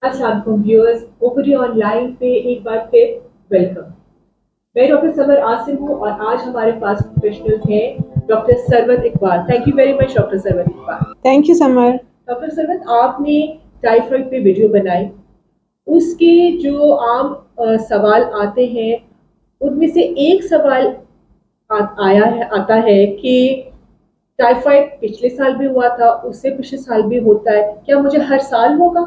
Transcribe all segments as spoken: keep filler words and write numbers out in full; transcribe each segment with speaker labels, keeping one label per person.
Speaker 1: अस्सलाम वालेकुम व्यूअर्स, ओपरी ऑनलाइन पे एक बार फिर वेलकम। मैं डॉक्टर समर आसिम हूँ और आज हमारे पास प्रोफेशनल हैं doctor Sarwat Iqbal. Thank you very much doctor Sarwat Iqbal.
Speaker 2: Thank you Samar.
Speaker 1: Doctor Sarwat, आपने टाइफाइड पे वीडियो बनाई, उसके जो आम अ, सवाल आते हैं उनमें से एक सवाल आ, आया है आता है कि टाइफाइड पिछले साल भी हुआ था, उससे पिछले साल भी होता है, क्या मुझे हर साल होगा?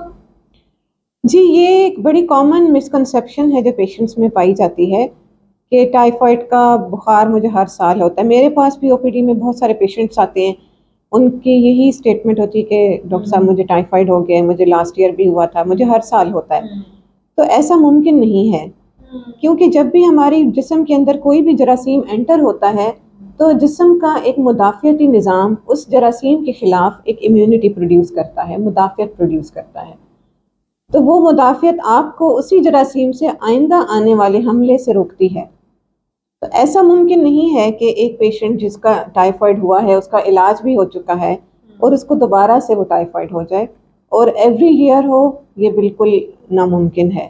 Speaker 2: जी, ये एक बड़ी कॉमन मिसकंसेप्शन है जो पेशेंट्स में पाई जाती है कि टाइफाइड का बुखार मुझे हर साल होता है। मेरे पास भी ओपीडी में बहुत सारे पेशेंट्स आते हैं, उनकी यही स्टेटमेंट होती है कि डॉक्टर साहब मुझे टाइफाइड हो गया है, मुझे लास्ट ईयर भी हुआ था, मुझे हर साल होता है। तो ऐसा मुमकिन नहीं है, क्योंकि जब भी हमारी जिस्म के अंदर कोई भी जरासीम एंटर होता है तो जिस्म का एक मुदाफ़ियती निज़ाम उस जरासीम के ख़िलाफ़ एक इम्यूनिटी प्रोड्यूस करता है, मुदाफ़ियत प्रोड्यूस करता है। तो वो मुदाफ़ियत आपको उसी जरासीम से आइंदा आने वाले हमले से रोकती है। तो ऐसा मुमकिन नहीं है कि एक पेशेंट जिसका टाइफाइड हुआ है, उसका इलाज भी हो चुका है और उसको दोबारा से वो टाइफाइड हो जाए और एवरी ईयर हो, ये बिल्कुल नामुमकिन है।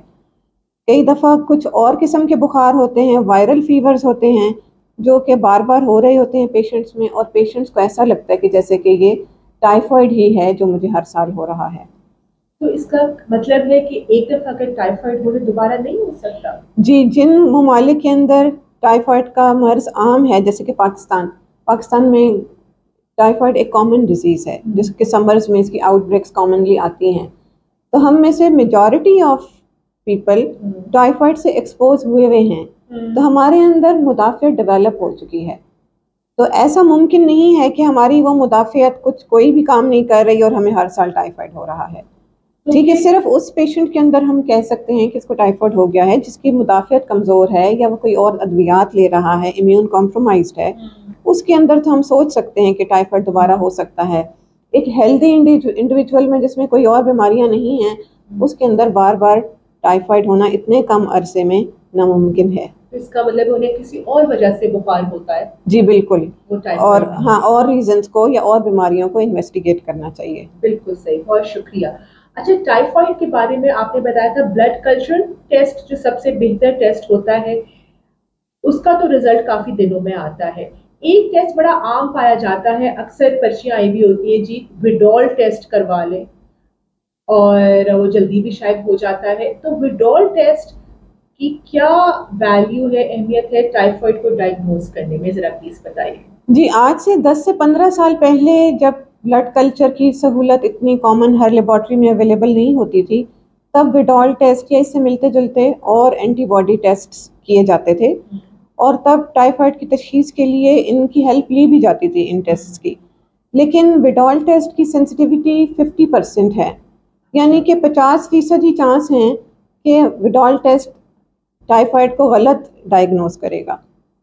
Speaker 2: कई दफ़ा कुछ और किस्म के बुखार होते हैं, वायरल फीवर्स होते हैं जो कि बार बार हो रहे होते हैं पेशेंट्स में, और पेशेंट्स को ऐसा लगता है कि जैसे कि ये टाइफाइड ही है जो मुझे हर साल हो रहा है।
Speaker 1: तो इसका मतलब है कि एक दफा अगर टाइफाइड हो तो दोबारा नहीं हो सकता?
Speaker 2: जी, जिन ममालिक के अंदर टाइफाइड का मर्ज आम है, जैसे कि पाकिस्तान पाकिस्तान में टाइफाइड एक कॉमन डिजीज़ है जिसके समर्स में इसकी आउटब्रेक्स कॉमनली आती हैं। तो हम में से मेजॉरिटी ऑफ पीपल टाइफाइड से एक्सपोज हुए हुए हैं, तो हमारे अंदर मुदाफ़ियत डेवलप हो चुकी है। तो ऐसा मुमकिन नहीं है कि हमारी वो मुदाफ़ियत कुछ कोई भी काम नहीं कर रही और हमें हर साल टाइफाइड हो रहा है। ठीक है, सिर्फ उस पेशेंट के अंदर हम कह सकते हैं कि इसको टाइफाइड हो गया है जिसकी मुदाफ़ियत कमज़ोर है या वो कोई और अद्वियात ले रहा है, इम्यून कॉम्प्रोमाइज्ड है, उसके अंदर तो हम सोच सकते हैं कि टाइफाइड दोबारा हो सकता है। एक हेल्दी इंडिविजुअल में जिसमें कोई और बीमारियां नहीं हैं, उसके अंदर बार बार टाइफाइड होना इतने कम अरसे में नामुमकिन है।
Speaker 1: तो इसका मतलब उन्हें किसी और वजह से बुखार होता है?
Speaker 2: जी बिल्कुल,
Speaker 1: वो
Speaker 2: और
Speaker 1: टाइफाइड
Speaker 2: हाँ, और रीजंस को या और बीमारियों को इन्वेस्टिगेट करना चाहिए।
Speaker 1: बिल्कुल सही, बहुत शुक्रिया। अच्छा, टाइफाइड के बारे में आपने बताया था ब्लड कल्चर टेस्ट जो सबसे बेहतर टेस्ट होता है, उसका तो रिजल्ट काफी दिनों में आता है। एक टेस्ट बड़ा आम पाया जाता है, अक्सर पर्चियां आई भी होती है जी, विडॉल टेस्ट करवा लें और वो जल्दी भी शायद हो जाता है। तो विडॉल टेस्ट की क्या वैल्यू है, अहमियत है टाइफाइड को डायग्नोज करने में, जरा प्लीज बताइए।
Speaker 2: जी, आज से दस से पंद्रह साल पहले जब ब्लड कल्चर की सहूलत इतनी कॉमन हर लेबॉर्ट्री में अवेलेबल नहीं होती थी, तब विडॉल टेस्ट या इससे मिलते जुलते और एंटीबॉडी टेस्ट किए जाते थे, और तब टाइफाइड की तशखीस के लिए इनकी हेल्प ली भी जाती थी, इन टेस्ट की। लेकिन विडॉल टेस्ट की सेंसिटिविटी फिफ्टी परसेंट है, यानी कि पचास फीसद ही चांस हैं कि विडॉल टेस्ट टाइफाइड को गलत डायग्नोज करेगा।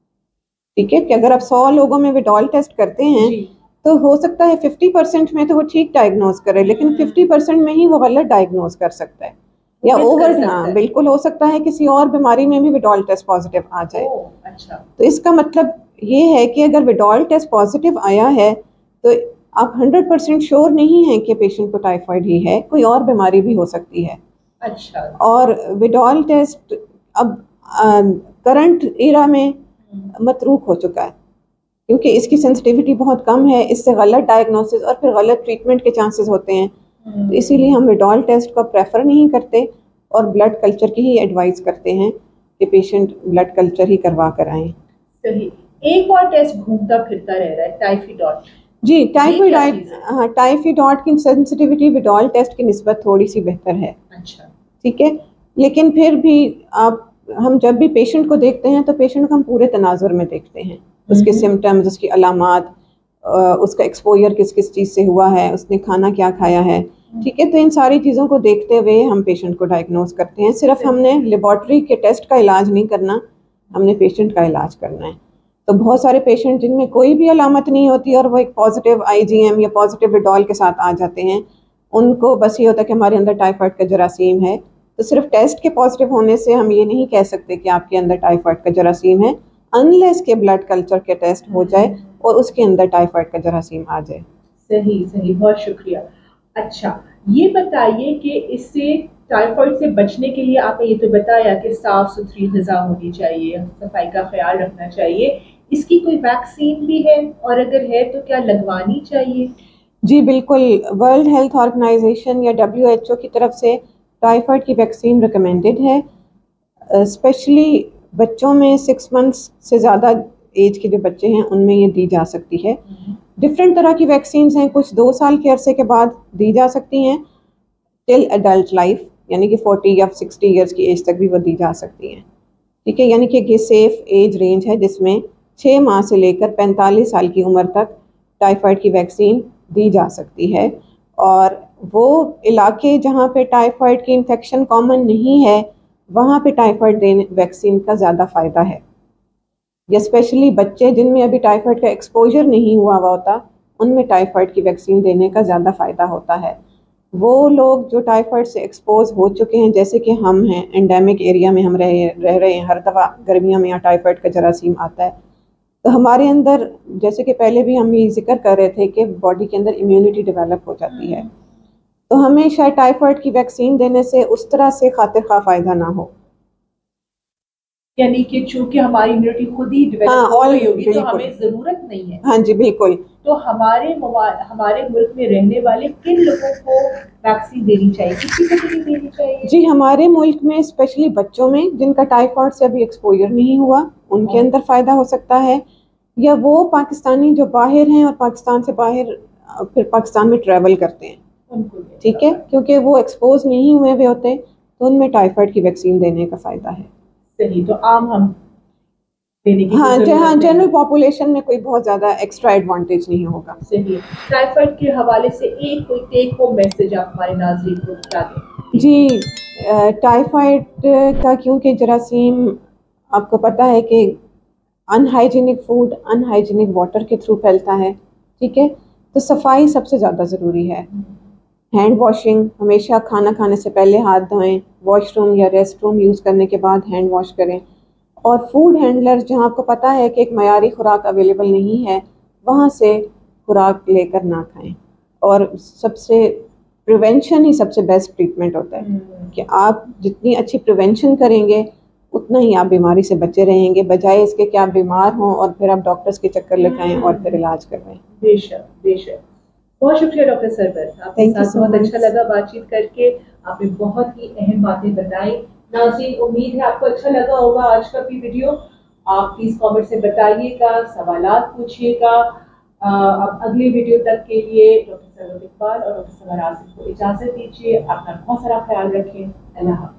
Speaker 2: ठीक है, कि अगर आप सौ लोगों में विडॉल टेस्ट करते हैं तो हो सकता है फिफ्टी परसेंट में तो वो ठीक डायग्नोज करे, लेकिन फिफ्टी परसेंट में ही वो गलत डायग्नोज कर सकता है, या ओवर, हाँ बिल्कुल हो सकता है किसी और बीमारी में भी विडॉल टेस्ट पॉजिटिव आ जाए।
Speaker 1: अच्छा।
Speaker 2: तो इसका मतलब ये है कि अगर विडॉल टेस्ट पॉजिटिव आया है तो आप हंड्रेड परसेंट श्योर नहीं है कि पेशेंट को टाइफाइड ही है, कोई और बीमारी भी हो सकती है।
Speaker 1: अच्छा।
Speaker 2: और विडॉल टेस्ट अब करंट एरा में मतरूक हो चुका है, क्योंकि इसकी सेंसिटिविटी बहुत कम है, इससे गलत डायग्नोसिस और फिर गलत ट्रीटमेंट के चांसेस होते हैं। तो इसीलिए हम विडॉल टेस्ट को प्रेफर नहीं करते और ब्लड कल्चर की ही एडवाइस करते हैं कि पेशेंट ब्लड कल्चर ही करवा कर आएँ।
Speaker 1: सही। एक और टेस्ट घूमता फिरता रह रहा है, टाइफाइड।
Speaker 2: जी, टाइफाइड, हाँ, टाइफाइड की सेंसिटिविटी विडॉल टेस्ट की निस्बत थोड़ी सी बेहतर है।
Speaker 1: अच्छा।
Speaker 2: ठीक है, लेकिन फिर भी आप, हम जब भी पेशेंट को देखते हैं तो पेशेंट को हम पूरे तनाजुर में देखते हैं, उसके सिम्टम्स, उसकी अलामात, उसका एक्सपोजर किस किस चीज़ से हुआ है, उसने खाना क्या खाया है। ठीक है, तो इन सारी चीज़ों को देखते हुए हम पेशेंट को डायग्नोज करते हैं। सिर्फ हमने लेबॉर्ट्री के टेस्ट का इलाज नहीं करना, हमने पेशेंट का इलाज करना है। तो बहुत सारे पेशेंट जिनमें कोई भी अलामत नहीं होती और वो एक पॉजिटिव आईजीएम या पॉजिटिव विडॉल के साथ आ जाते हैं, उनको बस ये होता है कि हमारे अंदर टाइफाइड का जरासीम है। तो सिर्फ टेस्ट के पॉजिटिव होने से हम ये नहीं कह सकते कि आपके अंदर टाइफाइड का जरासीम है, अनलेस के ब्लड कल्चर के टेस्ट हो जाए और उसके अंदर टाइफाइड का जरासीम आ जाए।
Speaker 1: सही सही, बहुत शुक्रिया। अच्छा, ये बताइए कि इससे टाइफाइड से बचने के लिए आपने ये तो बताया कि साफ सुथरी ग़िज़ा होनी चाहिए, सफाई का ख्याल रखना चाहिए, इसकी कोई वैक्सीन भी है और अगर है तो क्या लगवानी चाहिए?
Speaker 2: जी बिल्कुल, वर्ल्ड हेल्थ ऑर्गेनाइजेशन या डब्ल्यू एच ओ की तरफ से टाइफाइड की वैक्सीन रिकमेंडेड है, स्पेशली बच्चों में सिक्स मंथ्स से ज़्यादा एज के जो बच्चे हैं उनमें ये दी जा सकती है। डिफरेंट तरह की वैक्सीन्स हैं, कुछ दो साल के अरसे के बाद दी जा सकती हैं टिल एडल्ट लाइफ, यानी कि फोर्टी या सिक्सटी ईयर्स की एज तक भी वो दी जा सकती हैं। ठीक है, यानी कि ये सेफ एज रेंज है जिसमें छः माह से लेकर पैंतालीस साल की उम्र तक टाइफाइड की वैक्सीन दी जा सकती है। और वो इलाके जहाँ पे टाइफाइड की इन्फेक्शन कॉमन नहीं है वहाँ पे टाइफाइड देने वैक्सीन का ज़्यादा फ़ायदा है, या स्पेशली बच्चे जिनमें अभी टाइफाइड का एक्सपोजर नहीं हुआ हुआ होता उनमें टाइफाइड की वैक्सीन देने का ज़्यादा फ़ायदा होता है। वो लोग जो टाइफाइड से एक्सपोज हो चुके हैं, जैसे कि हम हैं, एंडेमिक एरिया में हम रह रह रहे हैं, हर दफ़ा गर्मियों में यहाँ टाइफाइड का जरासीम आता है, तो हमारे अंदर जैसे कि पहले भी हम ये जिक्र कर रहे थे कि बॉडी के अंदर इम्यूनिटी डेवलप हो जाती है, तो हमें शायद टाइफाइड की वैक्सीन देने से उस तरह से खातिर खा फ़ायदा ना हो।
Speaker 1: यानी कि चूंकि हमारी इम्यूनिटी खुद ही डेवलप
Speaker 2: हाँ,
Speaker 1: हो
Speaker 2: और
Speaker 1: गई होगी तो
Speaker 2: बिल्कुल
Speaker 1: हमें ज़रूरत नहीं है।
Speaker 2: हाँ जी बिल्कुल।
Speaker 1: तो हमारे मवा- हमारे मुल्क में रहने वाले किन लोगों को वैक्सीन देनी चाहिए, किसी को भी नहीं देनी चाहिए?
Speaker 2: जी हमारे मुल्क में स्पेशली बच्चों में जिनका टाइफाइड से अभी एक्सपोजर नहीं हुआ उनके अंदर फ़ायदा हो सकता है, या वो पाकिस्तानी जो बाहर हैं और पाकिस्तान से बाहर अ, फिर पाकिस्तान में ट्रैवल करते हैं,
Speaker 1: उनको भी।
Speaker 2: ठीक है, क्योंकि वो एक्सपोज नहीं हुए हुए होते तो उनमें टाइफाइड की वैक्सीन देने का फ़ायदा है।
Speaker 1: सही, तो आम हम देने की
Speaker 2: हाँ
Speaker 1: कोई
Speaker 2: हाँ,
Speaker 1: ज़रूरत
Speaker 2: जनरल
Speaker 1: नहीं।
Speaker 2: पॉपुलेशन में कोई बहुत ज़्यादा एक्स्ट्रा एडवांटेज नहीं होगा।
Speaker 1: सही। टाइफाइड के हवाले से एक कोई टेक होम मैसेज आप हमारे नाज़रीन को क्या दें?
Speaker 2: जी, अ, टाइफाइड का क्योंकि जरासीम आपको पता है कि अनहाइजीनिक फूड, अनहाइजीनिक वाटर के थ्रू फैलता है, ठीक है, तो सफाई सबसे ज़्यादा ज़रूरी है। हैंड वॉशिंग, हमेशा खाना खाने से पहले हाथ धोएं, वॉशरूम या रेस्ट रूम यूज़ करने के बाद हैंड वॉश करें, और फूड हैंडलर्स जहाँ आपको पता है कि एक मयारी खुराक अवेलेबल नहीं है वहाँ से खुराक लेकर ना खाएं। और सबसे प्रिवेंशन ही सबसे बेस्ट ट्रीटमेंट होता है कि आप जितनी अच्छी प्रिवेंशन करेंगे उतना ही आप बीमारी से बचे रहेंगे, बजाय इसके कि आप बीमार हों और फिर आप डॉक्टर्स के चक्कर लगाएं और फिर इलाज करवाएं।
Speaker 1: बेशक बेशक। बहुत शुक्रिया डॉक्टर सरवर, आपके साथ बहुत अच्छा लगा बातचीत करके, आपने बहुत ही अहम बातें बताई। नाज़रीन, उम्मीद है आपको अच्छा लगा होगा आज का भी वीडियो। आप प्लीज कमेंट से बताइएगा, सवालात पूछिएगा। अब अगली वीडियो तक के लिए डॉक्टर सरवर इकबाल और डॉक्टर सरवर आसिफ को इजाजत दीजिए। अपना बहुत सारा ख्याल रखें। अल्लाह हाफ़िज़।